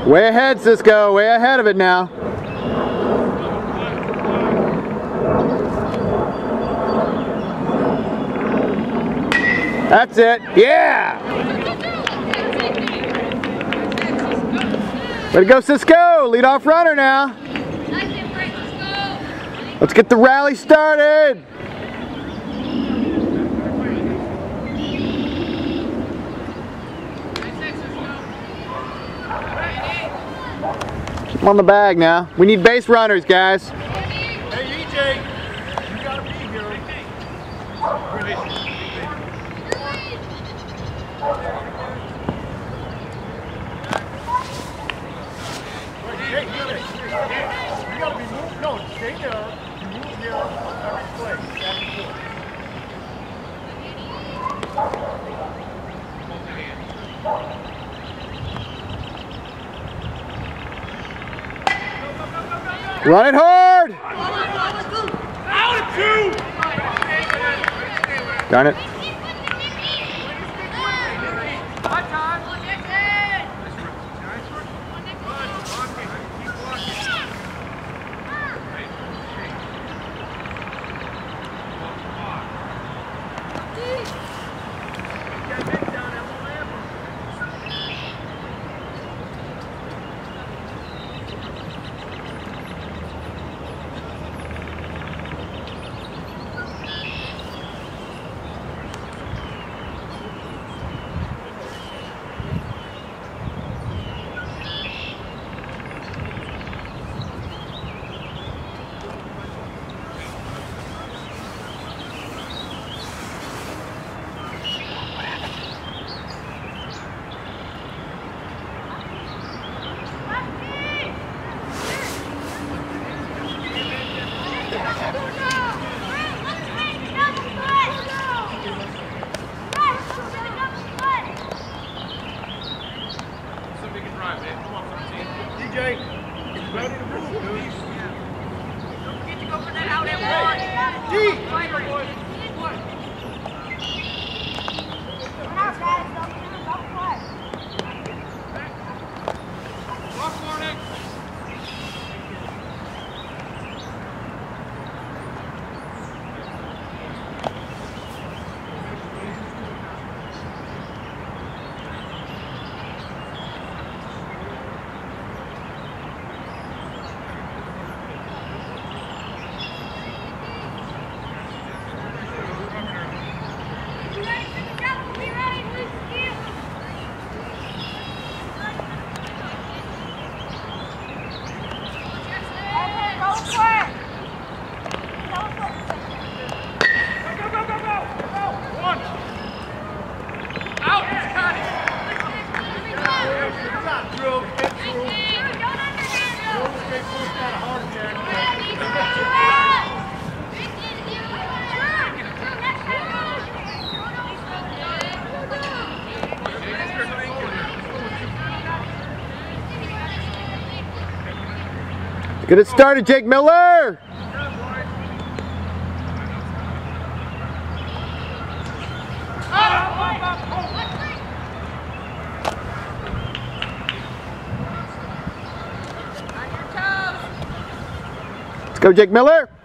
Way ahead, Cisco. Way ahead of it now. That's it. Yeah! Way to go, Cisco. Lead off runner now. Let's get the rally started. Keep 'em on the bag now. We need base runners, guys. Hey, EJ, you gotta be here. Hey, you gotta be moved. No, stay there. You move here every play. Run it hard! Out of two! Darn it. DJ, it's ready to move, dude. Don't forget to go for that out at one. Deep. Get it started, Jake Miller! Let's go, Jake Miller!